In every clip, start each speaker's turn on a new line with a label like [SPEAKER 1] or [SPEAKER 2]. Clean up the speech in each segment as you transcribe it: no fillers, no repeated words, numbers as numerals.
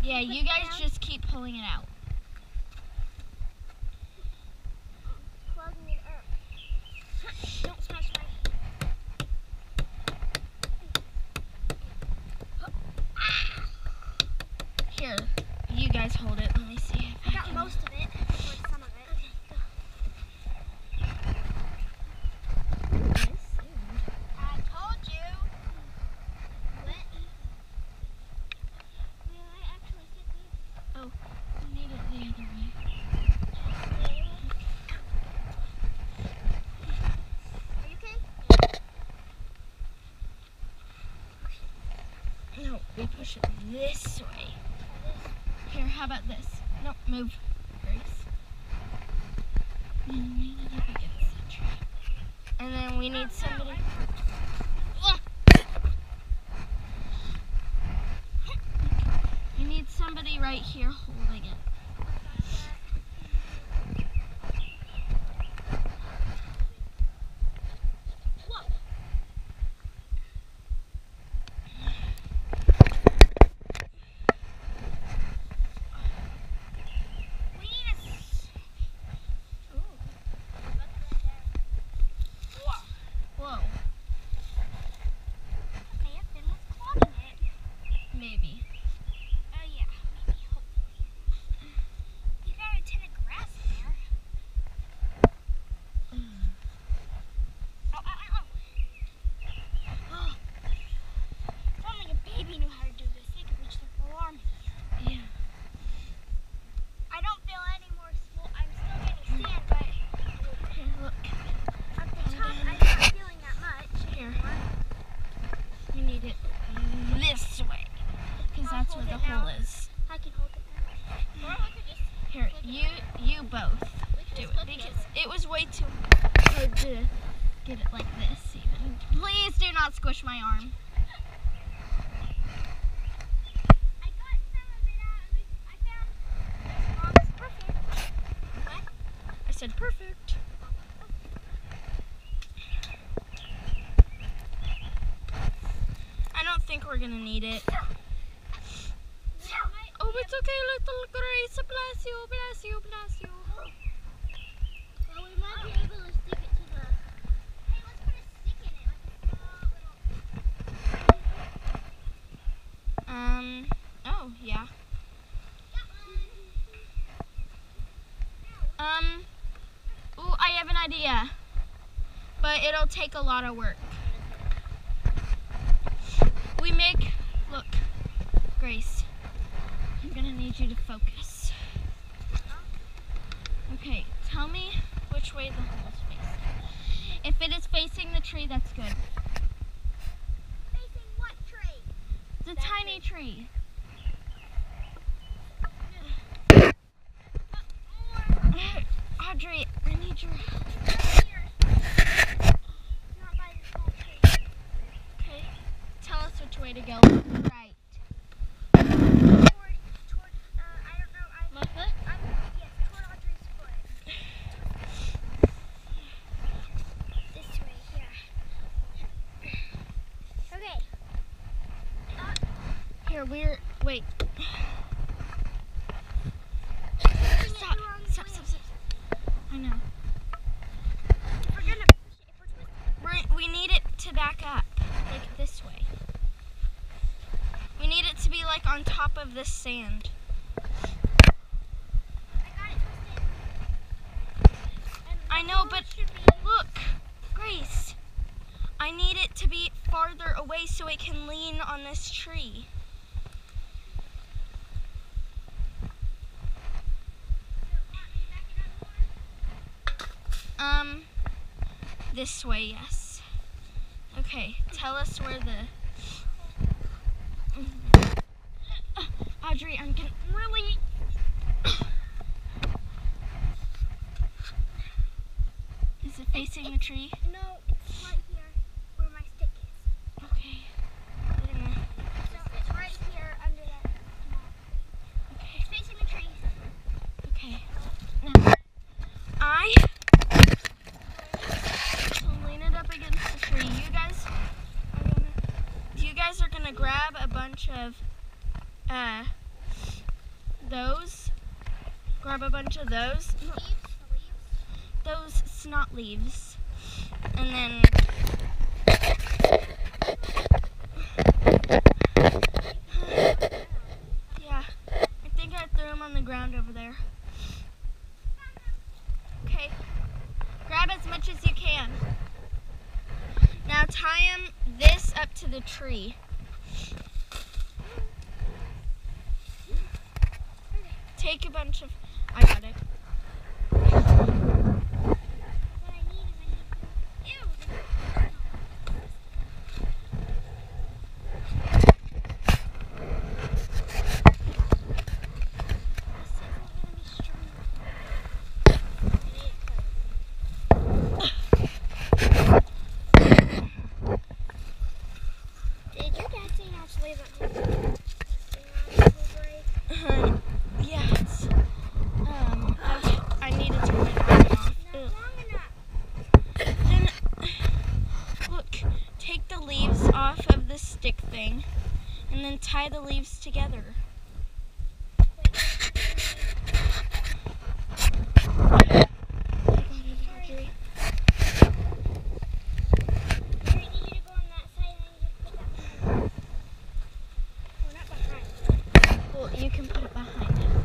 [SPEAKER 1] Yeah, you guys just keep pulling it out.
[SPEAKER 2] Plugging it up. Don't smash my.
[SPEAKER 1] Here, you guys hold it. Let me see.
[SPEAKER 2] I got most of it, or some of it. I told you. What? Will I actually sit this?
[SPEAKER 1] Oh, you need it the other way.
[SPEAKER 2] Are you okay?
[SPEAKER 1] No, we push it this way. Here, how about this? No, move, Grace. And lean it up against the tree. And then we need somebody. We need somebody right here holding it. Whoa,
[SPEAKER 2] May have been what's clogging it.
[SPEAKER 1] maybe.
[SPEAKER 2] Yeah, maybe, hopefully. You got a ton of grass in there. Ow, ow, ow, ow. If only a baby knew how to do this, they could reach the full arm.
[SPEAKER 1] Yeah.
[SPEAKER 2] I don't feel any more swole. I'm still getting sand, but
[SPEAKER 1] Here, look.
[SPEAKER 2] at the top, I'm not feeling that much.
[SPEAKER 1] Here. We need it this way. Because
[SPEAKER 2] I'll
[SPEAKER 1] that's where
[SPEAKER 2] hold
[SPEAKER 1] the
[SPEAKER 2] it now.
[SPEAKER 1] hole is.
[SPEAKER 2] I can hold it now. Or I could just
[SPEAKER 1] Here, you both do it. Because it was way too hard to get it like this even. Please do not squish my arm.
[SPEAKER 2] I got some of it out. I found it's perfect. What?
[SPEAKER 1] I said perfect. I don't think we're gonna need it. Oh, it's okay, little Grace. Bless you, bless you, bless you.
[SPEAKER 2] Well, we might be able to stick it to the. Hey, let's put a stick in it, like a small little.
[SPEAKER 1] Oh, yeah. Ooh, I have an idea. But it'll take a lot of work. We make, look, Grace, I'm gonna need you to focus. Okay, tell me which way the hole is facing. If it is facing the tree, that's good.
[SPEAKER 2] Facing what tree?
[SPEAKER 1] The tiny tree. Audrey, I need your help.
[SPEAKER 2] Right here. Not by this whole tree.
[SPEAKER 1] Okay, tell us which way to go. Right.
[SPEAKER 2] Toward, I don't know.
[SPEAKER 1] My foot?
[SPEAKER 2] Yes, toward Audrey's foot. This way, here. Okay.
[SPEAKER 1] Here, wait. Stop. I know.
[SPEAKER 2] We're gonna push it if we're twisting.
[SPEAKER 1] We need it to back up, like this way. We need it to be like on top of this sand.
[SPEAKER 2] I got it twisted. And
[SPEAKER 1] I know,
[SPEAKER 2] the
[SPEAKER 1] but
[SPEAKER 2] hole should be-
[SPEAKER 1] look, Grace, I need it to be farther away so it can lean on this tree. This way, yes. Okay, tell us where the... Audrey, I'm getting really... Is it facing the tree?
[SPEAKER 2] No, it's right here where my stick is.
[SPEAKER 1] Okay. We're gonna...
[SPEAKER 2] So it's right here under that small.
[SPEAKER 1] Okay.
[SPEAKER 2] It's facing the tree.
[SPEAKER 1] Okay. Now, I'll lean it up against the tree. You guys are gonna grab a bunch of grab a bunch of those. Those snot leaves. And then yeah, I think I threw them on the ground over there. Okay, grab as much as you can. Now tie them this up to the tree. Take a bunch of, I got it. Stick thing, and then tie the leaves together. Well, you can put it behind it.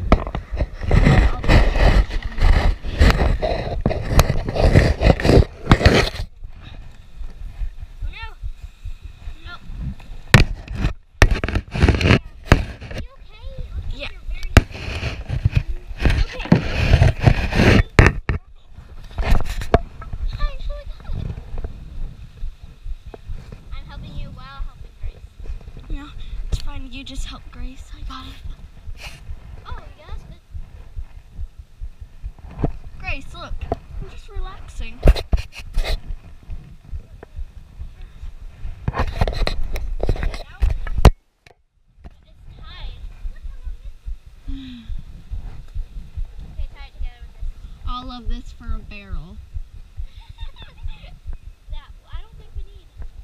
[SPEAKER 1] You just help Grace. I got it.
[SPEAKER 2] Oh, yeah, that's good.
[SPEAKER 1] Grace, look. I'm just relaxing. All of this for a barrel.
[SPEAKER 2] I don't think we need.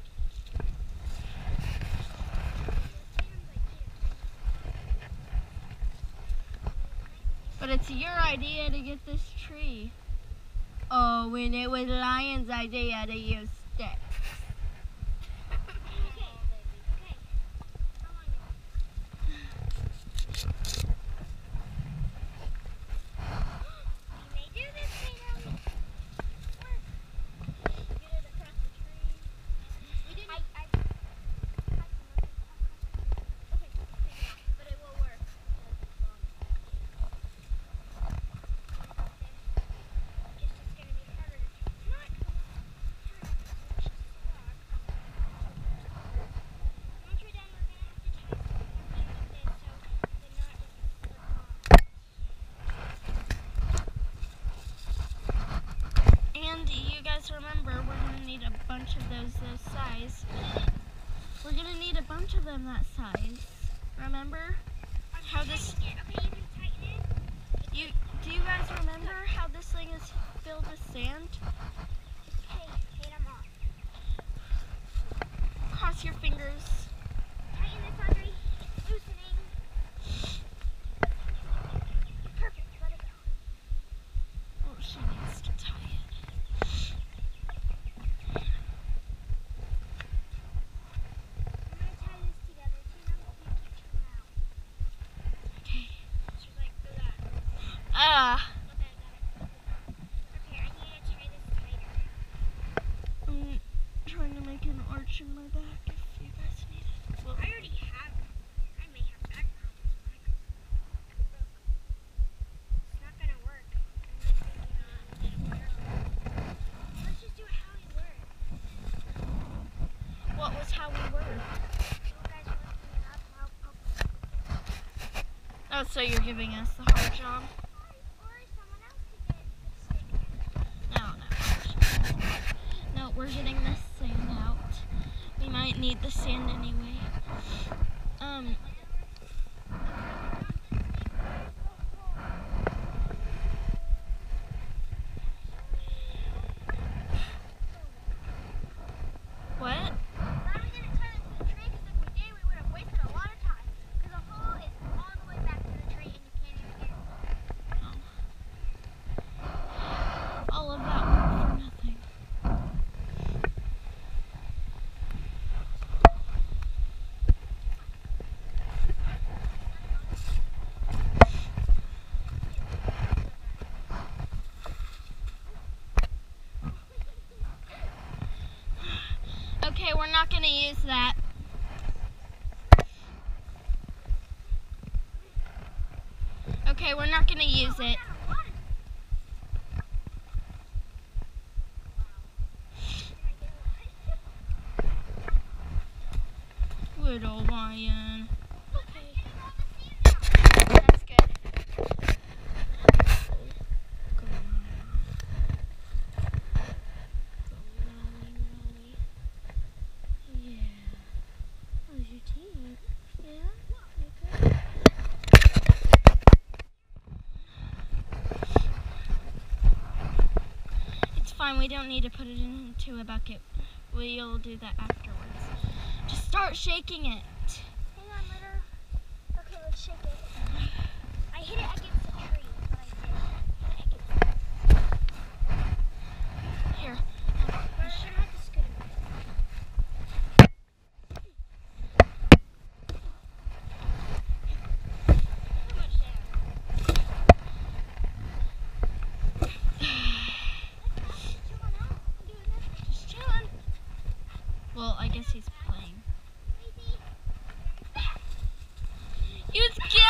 [SPEAKER 1] But it's your idea to get this tree. Oh, and it was Lion's idea to use sticks. And you guys remember, we're going to need a bunch of those size. We're going to need a bunch of them that size. Remember how this... Do you guys remember how this thing is filled with sand?
[SPEAKER 2] Okay, them off.
[SPEAKER 1] Cross your fingers.
[SPEAKER 2] Tighten this, Audrey. Loosening. Perfect, let it go.
[SPEAKER 1] Oh, she needs to tie it.
[SPEAKER 2] I'm going to tie this together. Tina, you keep Tina out.
[SPEAKER 1] Okay.
[SPEAKER 2] She's like, do that.
[SPEAKER 1] Ah.
[SPEAKER 2] Okay, I got it. Okay, I need to tie this tighter.
[SPEAKER 1] I'm trying to make an arch in my back if you guys need it. Well,
[SPEAKER 2] I already have it. I may have back problems. It's not going to work. Let's just do how we were.
[SPEAKER 1] what was how we were?
[SPEAKER 2] You guys were lifting it up. I'll
[SPEAKER 1] Oh, so you're giving us the hard job?
[SPEAKER 2] or someone else could get the stick.
[SPEAKER 1] No, we're getting this sand out. We might need the sand anyway. What?
[SPEAKER 2] Why we didn't tie this to the tree? Because if we did, we would have wasted a lot of time. Because the hole is all the way back to the tree and you can't even get it.
[SPEAKER 1] not gonna use that. Okay, we're not gonna use it. Little lion. That's good. Yeah. How's your team? Yeah? You good? It's fine, we don't need to put it into a bucket. We'll do that afterwards. Just start shaking it.
[SPEAKER 2] Hang on, Litter. Okay, let's shake it. I hit it against the tree. That's what I did.
[SPEAKER 1] Here.
[SPEAKER 2] We're gonna have to scoot it. Too much sand.
[SPEAKER 1] Just chilling. Well, I guess he's playing. You scared